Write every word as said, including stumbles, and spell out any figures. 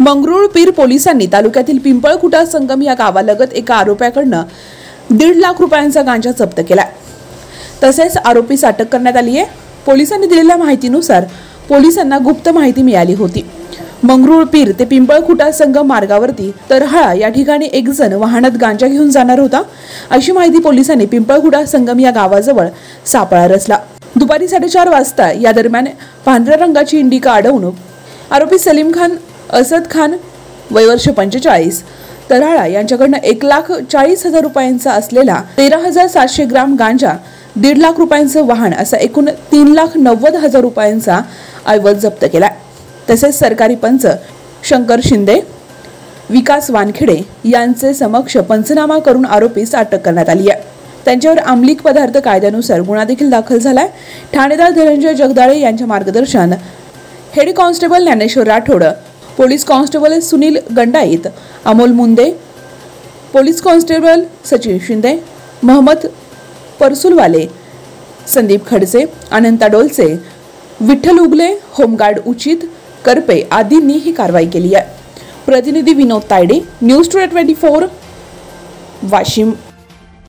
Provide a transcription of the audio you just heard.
मंगरुळपीर पोलिसांनी तालुक्यातील पिंपळखुटा संगम या गावालगत एका आरोपीकडनं दीड लाख रुपयांचा गांजा जप्त केला। तसेच आरोपीस अटक करण्यात आली आहे। पोलिसांनी दिलेल्या माहितीनुसार पोलिसांना गुप्त माहिती मिळाली होती। मंगरुळपीर ते पिंपळखुटा संगम मार्गावरती तरहाळा या ठिकाणी एक जण वाहनात गांजा घेऊन जाणार होता, अशी माहिती पोलिसांनी पिंपळखुटा संगम या गावाजवळ सापळा रचला। दुपारी साडेचार वाजता या दरम्यान पांढऱ्या रंगाची इंडिका अडवून आरोपी सलीम खान असद खान वय वर्ष पंचेचाळीस तरहाळा यांच्याकडनं एक लाख चाळीस हजार रुपयांचा असलेला तेरा हजार सातशे ग्राम गांजा, दीड लाख रुपयांचं वाहन असा एकूण तीन लाख नव्वद हजार रुपयांचा ऐवज जप्त केला। तसेच सरकारी पंच शंकर शिंदे, विकास वानखेडे यांचे समक्ष पंचनामा करून आरोपीस अटक करण्यात आली आहे। त्यांच्यावर अंमली पदार्थ कायद्यानुसार गुन्हा देखील दाखल झालाय। ठाणेदार धनंजय जगदाळे यांच्या मार्गदर्शन head constable Dnyaneshwar Rathod, police constable Sunil Gandait, Amol Munde, police constable Sachin Shinde, Mohammed Parsulwale, Sandeep Khadse, Ananta Dolse, Vitthal Ugle, home guard Uchit Karpe आदींनी ही कारवाई केली आहे। प्रतिनिधी Vinod Tayde, news today twenty four, Washim.